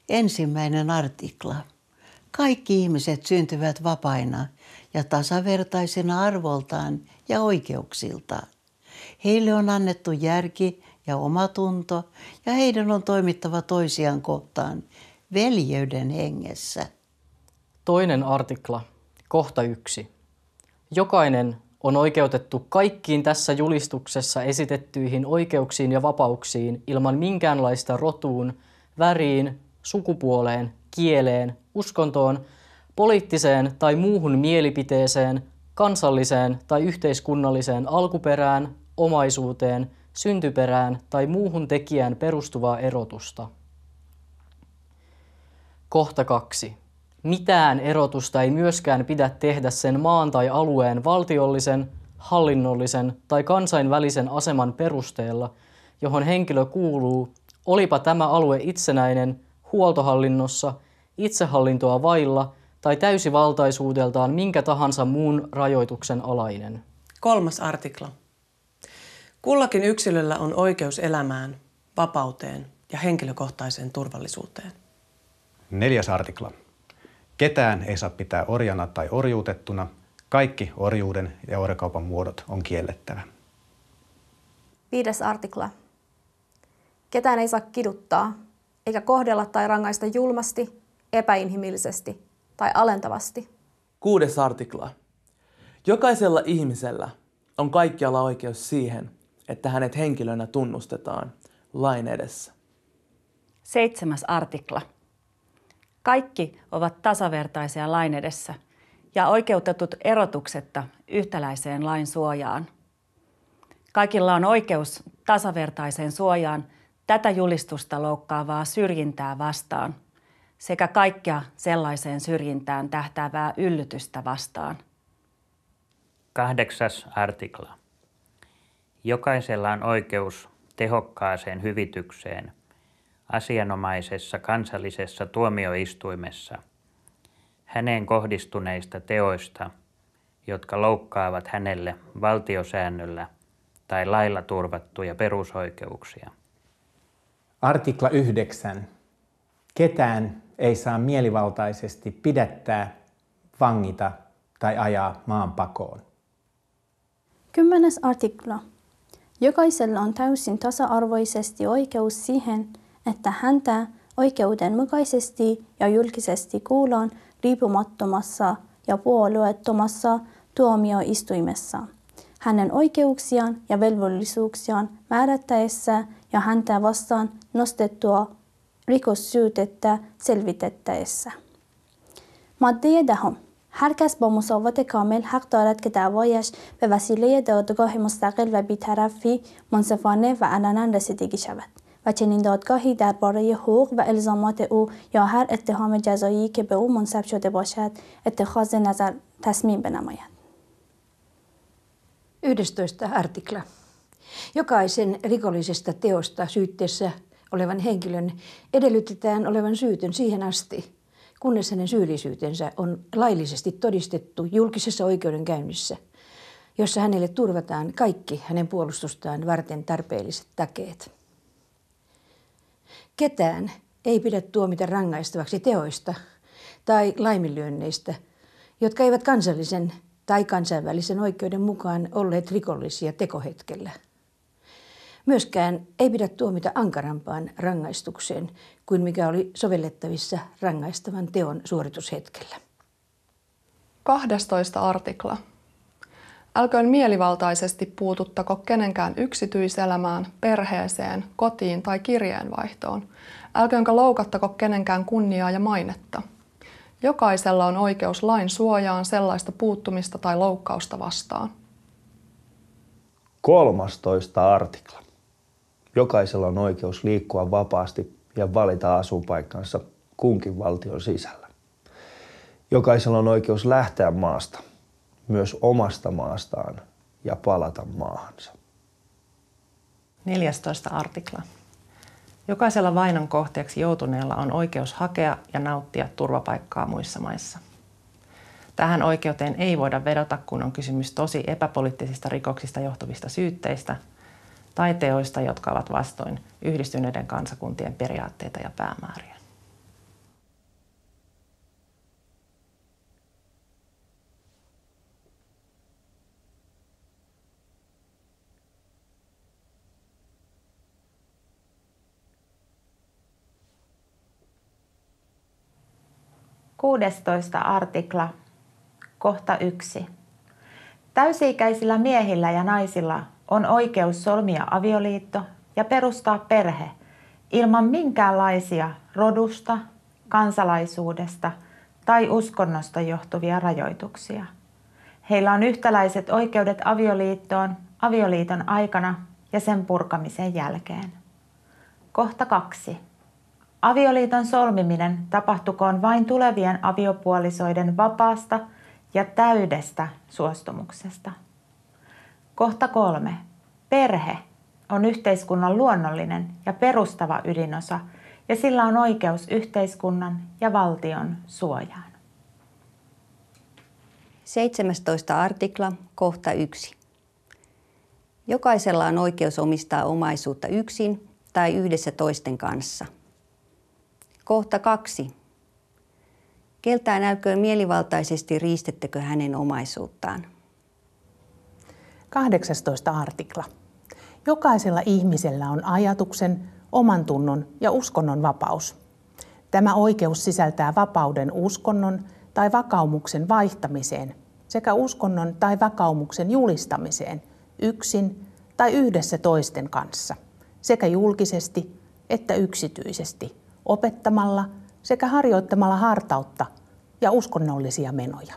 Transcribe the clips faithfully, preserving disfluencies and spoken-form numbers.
Ensimmäinen artikla. Kaikki ihmiset syntyvät vapaina ja tasavertaisina arvoltaan ja oikeuksiltaan. Heille on annettu järki ja omatunto ja heidän on toimittava toisiaan kohtaan veljeyden hengessä. Toinen artikla, kohta yksi. Jokainen on oikeutettu kaikkiin tässä julistuksessa esitettyihin oikeuksiin ja vapauksiin ilman minkäänlaista rotuun, väriin, sukupuoleen, kieleen, uskontoon, poliittiseen tai muuhun mielipiteeseen, kansalliseen tai yhteiskunnalliseen alkuperään, omaisuuteen, syntyperään tai muuhun tekijään perustuvaa erotusta. Kohta kaksi. Mitään erotusta ei myöskään pidä tehdä sen maan tai alueen valtiollisen, hallinnollisen tai kansainvälisen aseman perusteella, johon henkilö kuuluu, olipa tämä alue itsenäinen, huoltohallinnossa, itsehallintoa vailla tai täysivaltaisuudeltaan minkä tahansa muun rajoituksen alainen. Kolmas artikla. Kullakin yksilöllä on oikeus elämään, vapauteen ja henkilökohtaiseen turvallisuuteen. Neljäs artikla. Ketään ei saa pitää orjana tai orjuutettuna. Kaikki orjuuden ja orjakaupan muodot on kiellettävä. Viides artikla. Ketään ei saa kiduttaa, eikä kohdella tai rangaista julmasti, epäinhimillisesti tai alentavasti. Kuudes artikla. Jokaisella ihmisellä on kaikkialla oikeus siihen, että hänet henkilönä tunnustetaan lain edessä. Seitsemäs artikla. Kaikki ovat tasavertaisia lain edessä ja oikeutetut erotuksetta yhtäläiseen lain suojaan. Kaikilla on oikeus tasavertaiseen suojaan tätä julistusta loukkaavaa syrjintää vastaan sekä kaikkea sellaiseen syrjintään tähtäävää yllytystä vastaan. Kahdeksas artikla. Jokaisella on oikeus tehokkaaseen hyvitykseen asianomaisessa kansallisessa tuomioistuimessa häneen kohdistuneista teoista, jotka loukkaavat hänelle valtiosäännöllä tai lailla turvattuja perusoikeuksia. Artikla yhdeksän. Ketään ei saa mielivaltaisesti pidättää, vangita tai ajaa maanpakoon. Kymmenes artikla. Jokaisella on täysin tasa-arvoisesti oikeus siihen, että häntä oikeudenmukaisesti ja julkisesti kuullaan riippumattomassa ja puolueettomassa tuomioistuimessa. Hänen oikeuksiaan ja velvollisuuksiaan määrättäessä ja häntä vastaan nostettua rikossyytettä selvitettäessä. ماده دهم. هر کس با مساوات کامل حق دارد که دعوایش به وسیله دادگاه مستقل و بی‌طرفی منصفانه و علنا رسیدگی شود و چنین دادگاهی درباره حقوق و الزامات او یا هر اتهام جزایی که به او منسوب شده باشد اتخاذ نظر تصمیم بنماید. yhdestoista artikla. Jokaisen rikollisesta teosta syytteessä olevan henkilön edellytetään olevan syytön siihen asti, kunnes hänen syyllisyytensä on laillisesti todistettu julkisessa oikeudenkäynnissä, jossa hänelle turvataan kaikki hänen puolustustaan varten tarpeelliset takeet. Ketään ei pidä tuomita rangaistavaksi teoista tai laiminlyönneistä, jotka eivät kansallisen tai kansainvälisen oikeuden mukaan olleet rikollisia tekohetkellä. Myöskään ei pidä tuomita ankarampaan rangaistukseen kuin mikä oli sovellettavissa rangaistavan teon suoritushetkellä. kahdestoista artikla. Älköön mielivaltaisesti puututtako kenenkään yksityiselämään, perheeseen, kotiin tai kirjeenvaihtoon. Älköönkä loukattako kenenkään kunniaa ja mainetta. Jokaisella on oikeus lain suojaan sellaista puuttumista tai loukkausta vastaan. kolmastoista artikla. Jokaisella on oikeus liikkua vapaasti ja valita asuinpaikkansa kunkin valtion sisällä. Jokaisella on oikeus lähteä maasta, myös omasta maastaan, ja palata maahansa. neljästoista artikla. Jokaisella vainon kohteeksi joutuneella on oikeus hakea ja nauttia turvapaikkaa muissa maissa. Tähän oikeuteen ei voida vedota, kun on kysymys tosi epäpoliittisista rikoksista johtuvista syytteistä tai teoista, jotka ovat vastoin yhdistyneiden kansakuntien periaatteita ja päämääriä. kuudestoista artikla, kohta yksi. Täysi-ikäisillä miehillä ja naisilla on oikeus solmia avioliitto ja perustaa perhe ilman minkäänlaisia rodusta, kansalaisuudesta tai uskonnosta johtuvia rajoituksia. Heillä on yhtäläiset oikeudet avioliittoon avioliiton aikana ja sen purkamisen jälkeen. Kohta kaksi. Avioliiton solmiminen tapahtukoon vain tulevien aviopuolisoiden vapaasta ja täydestä suostumuksesta. Kohta kolme. Perhe on yhteiskunnan luonnollinen ja perustava ydinosa ja sillä on oikeus yhteiskunnan ja valtion suojaan. seitsemästoista artikla, kohta yksi. Jokaisella on oikeus omistaa omaisuutta yksin tai yhdessä toisten kanssa. Kohta kaksi. Keltään älköön mielivaltaisesti riistettekö hänen omaisuuttaan. kahdeksastoista artikla. Jokaisella ihmisellä on ajatuksen, oman tunnon ja uskonnon vapaus. Tämä oikeus sisältää vapauden uskonnon tai vakaumuksen vaihtamiseen sekä uskonnon tai vakaumuksen julistamiseen yksin tai yhdessä toisten kanssa, sekä julkisesti että yksityisesti, opettamalla sekä harjoittamalla hartautta ja uskonnollisia menoja.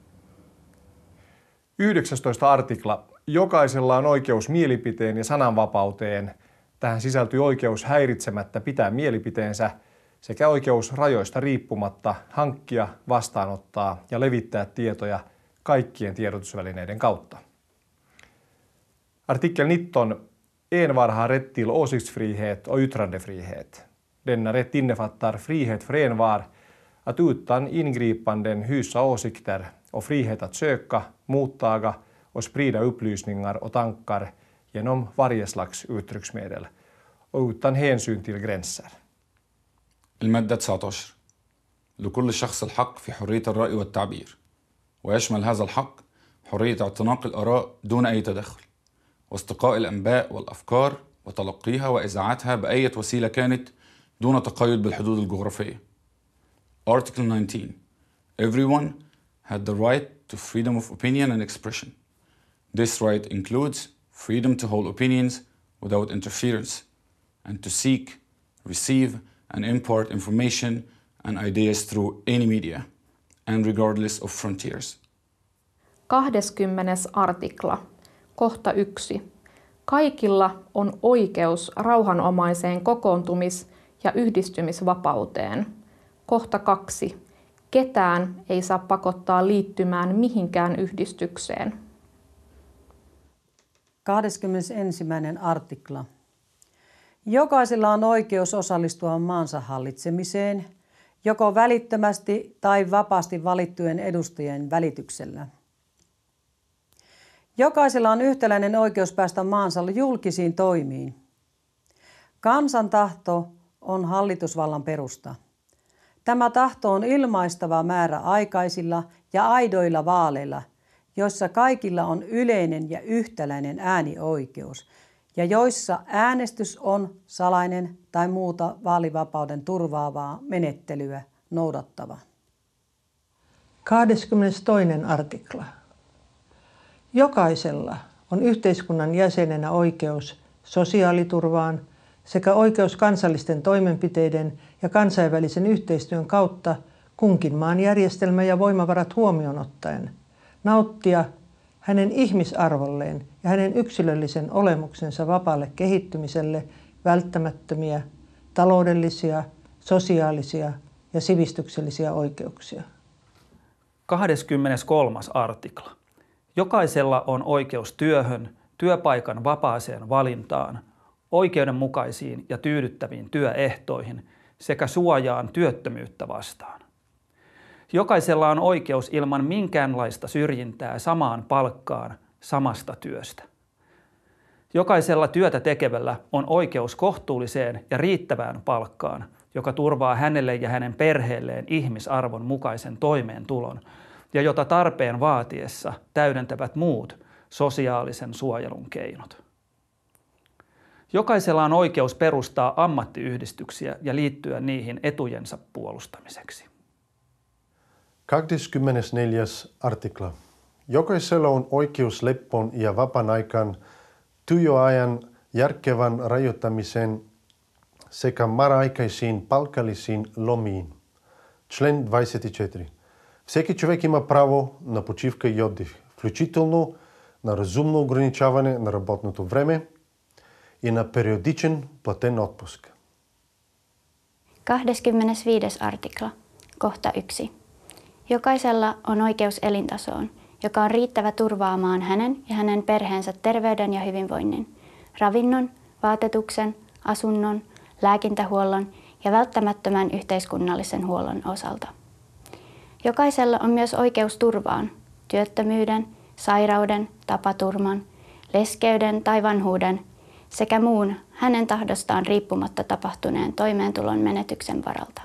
yhdeksästoista artikla. Jokaisella on oikeus mielipiteen ja sananvapauteen. Tähän sisältyy oikeus häiritsemättä pitää mielipiteensä sekä oikeus rajoista riippumatta hankkia, vastaanottaa ja levittää tietoja kaikkien tiedotusvälineiden kautta. Artikel nitton. Envar har rätt till åsiktsfrihet och yttrandefrihet. Denna rätt innefattar frihet för envar att utan ingripanden hysa åsikter och frihet att söka, mottaga och sprida upplysningar och tankar genom varje slags uttrycksmedel och utan hänsyn till gränser. المادة تسعة عشر. لكل شخص الحق في حرية الرأي والتعبير، ويشمل هذا الحق حرية اعتناق الآراء دون أي تدخل، واستقاء الأنباء والأفكار وتلقيها وإذاعتها بأي وسيلة كانت دون تقيد بالحدود الجغرافية. Article nineteen. Everyone had the right to freedom of opinion and expression. This right includes freedom to hold opinions without interference and to seek, receive and impart information and ideas through any media and regardless of frontiers. kahdeskymmenes artikla, kohta yksi. Kaikilla on oikeus rauhanomaiseen kokoontumis- ja yhdistymisvapauteen. Kohta kaksi. Ketään ei saa pakottaa liittymään mihinkään yhdistykseen. kahdeskymmenesensimmäinen artikla. Jokaisella on oikeus osallistua maansa hallitsemiseen, joko välittömästi tai vapaasti valittujen edustajien välityksellä. Jokaisella on yhtäläinen oikeus päästä maansa julkisiin toimiin. Kansan tahto on hallitusvallan perusta. Tämä tahto on ilmaistava määräaikaisilla ja aidoilla vaaleilla, joissa kaikilla on yleinen ja yhtäläinen äänioikeus ja joissa äänestys on salainen tai muuta vaalivapauden turvaavaa menettelyä noudattava. kahdeskymmenestoinen artikla. Jokaisella on yhteiskunnan jäsenenä oikeus sosiaaliturvaan sekä oikeus kansallisten toimenpiteiden ja kansainvälisen yhteistyön kautta kunkin maan järjestelmä ja voimavarat huomioon ottaen nauttia hänen ihmisarvolleen ja hänen yksilöllisen olemuksensa vapaalle kehittymiselle välttämättömiä taloudellisia, sosiaalisia ja sivistyksellisiä oikeuksia. kahdeskymmeneskolmas artikla. Jokaisella on oikeus työhön, työpaikan vapaaseen valintaan, oikeudenmukaisiin ja tyydyttäviin työehtoihin sekä suojaan työttömyyttä vastaan. Jokaisella on oikeus ilman minkäänlaista syrjintää samaan palkkaan samasta työstä. Jokaisella työtä tekevällä on oikeus kohtuulliseen ja riittävään palkkaan, joka turvaa hänelle ja hänen perheelleen ihmisarvon mukaisen toimeentulon ja jota tarpeen vaatiessa täydentävät muut sosiaalisen suojelun keinot. Jokaisella on oikeus perustaa ammattiyhdistyksiä ja liittyä niihin etujensa puolustamiseksi. kaksikymmentäneljäs artikla. Jokaisella on oikeus leppoon ja vapaan aikaan, työajan järkevän rajoittamiseen sekä määräaikaisiin palkallisiin lomiin. Член двадцать четыре. Всеки човек има право на почивка и отдих, включително на разумно ограничаване на работното време и на периодичен платен отпуск. kaksikymmentäviides artikla, kohta yksi. Jokaisella on oikeus elintasoon, joka on riittävä turvaamaan hänen ja hänen perheensä terveyden ja hyvinvoinnin, ravinnon, vaatetuksen, asunnon, lääkintähuollon ja välttämättömän yhteiskunnallisen huollon osalta. Jokaisella on myös oikeus turvaan, työttömyyden, sairauden, tapaturman, leskeyden tai vanhuuden sekä muun hänen tahdostaan riippumatta tapahtuneen toimeentulon menetyksen varalta.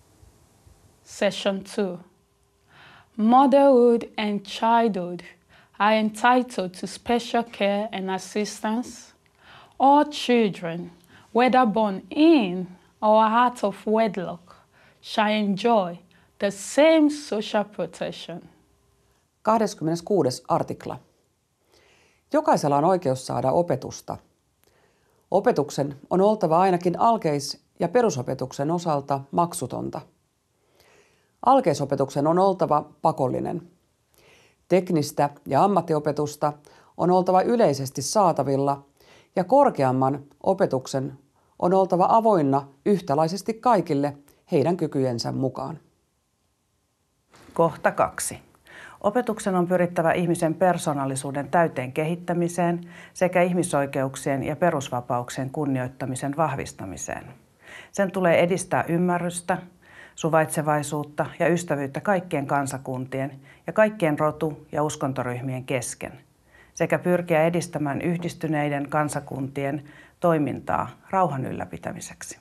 Session two. Motherhood and childhood are entitled to special care and assistance. All children, whether born in or out of wedlock, shall enjoy the same social protection. kaksikymmentäkuudes artikla. Jokaisella on oikeus saada opetusta. Opetuksen on oltava ainakin alkeis- ja perusopetuksen osalta maksutonta. Alkeisopetuksen on oltava pakollinen. Teknistä ja ammattiopetusta on oltava yleisesti saatavilla ja korkeamman opetuksen on oltava avoinna yhtäläisesti kaikille heidän kykyjensä mukaan. Kohta kaksi. Opetuksen on pyrittävä ihmisen persoonallisuuden täyteen kehittämiseen sekä ihmisoikeuksien ja perusvapauksien kunnioittamisen vahvistamiseen. Sen tulee edistää ymmärrystä, suvaitsevaisuutta ja ystävyyttä kaikkien kansakuntien ja kaikkien rotu- ja uskontoryhmien kesken sekä pyrkiä edistämään yhdistyneiden kansakuntien toimintaa rauhan ylläpitämiseksi.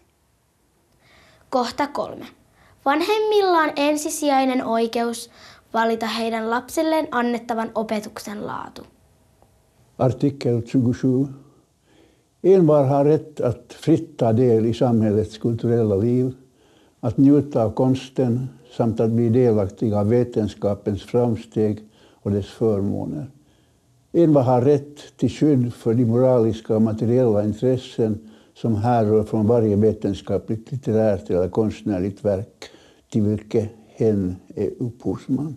Kohta kolme. Vanhemmilla on ensisijainen oikeus valita heidän lapsilleen annettavan opetuksen laatu. Artikel tjugosju. Envar har rätt att fritt ta del i samhällets kulturella liv, att njuta av konsten samt att bli delaktig av vetenskapens framsteg och dess förmåner. Envar har rätt till skydd för de moraliska och materiella intressen som härrör från varje vetenskapligt, litterärt eller konstnärligt verk till vilket hen är upphovsman.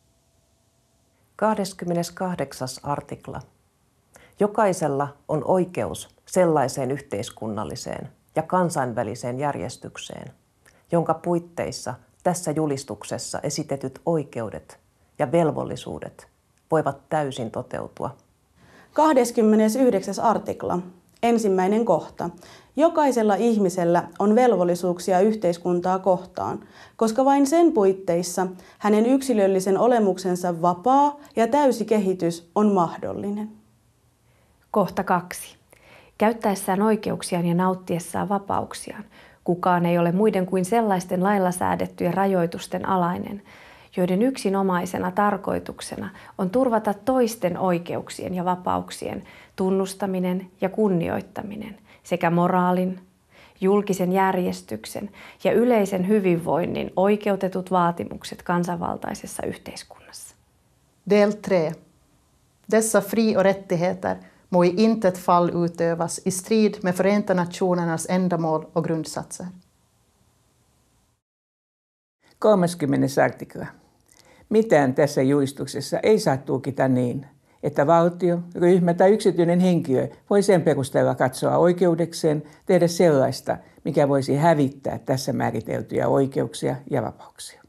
kaksikymmentäkahdeksas artikla. Jokaisella on oikeus sellaiseen yhteiskunnalliseen ja kansainväliseen järjestykseen, jonka puitteissa tässä julistuksessa esitetyt oikeudet ja velvollisuudet voivat täysin toteutua. kaksikymmentäyhdeksäs artikla. Ensimmäinen kohta. Jokaisella ihmisellä on velvollisuuksia yhteiskuntaa kohtaan, koska vain sen puitteissa hänen yksilöllisen olemuksensa vapaa ja täysi kehitys on mahdollinen. Kohta kaksi. Käyttäessään oikeuksiaan ja nauttiessaan vapauksiaan, kukaan ei ole muiden kuin sellaisten lailla säädettyjen rajoitusten alainen, joiden yksinomaisena tarkoituksena on turvata toisten oikeuksien ja vapauksien tunnustaminen ja kunnioittaminen sekä moraalin, julkisen järjestyksen ja yleisen hyvinvoinnin oikeutetut vaatimukset kansanvaltaisessa yhteiskunnassa. Del tre. Dessa fri- och rättigheter må i intet fall utövas i strid med Förenta Nationernas ändamål och grundsatser. kolmaskymmenes artikla. Mitään tässä julistuksessa ei saa tulkita niin, että valtio, ryhmä tai yksityinen henkilö voi sen perusteella katsoa oikeudekseen tehdä sellaista, mikä voisi hävittää tässä määriteltyjä oikeuksia ja vapauksia.